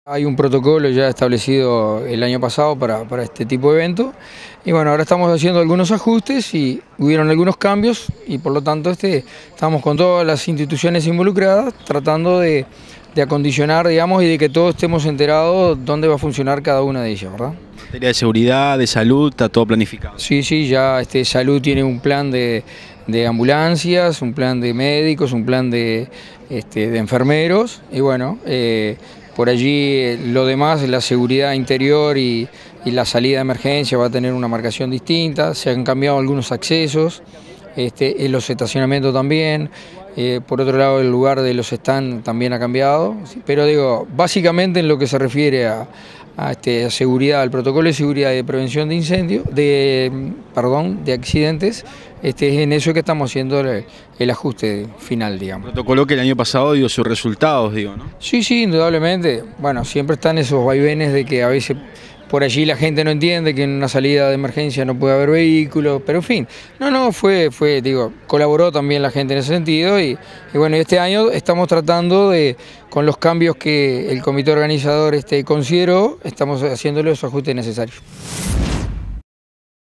Hay un protocolo ya establecido el año pasado para este tipo de evento y bueno, ahora estamos haciendo algunos ajustes y hubieron algunos cambios y por lo tanto estamos con todas las instituciones involucradas tratando de acondicionar, digamos, y de que todos estemos enterados dónde va a funcionar cada una de ellas, ¿verdad? En materia de seguridad, de salud, está todo planificado. Sí, ya Salud tiene un plan de ambulancias, un plan de médicos, un plan de enfermeros y bueno, por allí lo demás, la seguridad interior y la salida de emergencia va a tener una marcación distinta, se han cambiado algunos accesos, en los estacionamientos también, por otro lado el lugar de los stands también ha cambiado, pero digo, básicamente en lo que se refiere a seguridad, al protocolo de seguridad y de prevención de incendios, de accidentes, es en eso que estamos haciendo el ajuste final, digamos. Protocolo que el año pasado dio sus resultados, digo, ¿no? Sí, indudablemente. Bueno, siempre están esos vaivenes de que a veces por allí la gente no entiende que en una salida de emergencia no puede haber vehículos, pero en fin, digo, colaboró también la gente en ese sentido y bueno, este año estamos tratando con los cambios que el comité organizador consideró, estamos haciéndole los ajustes necesarios.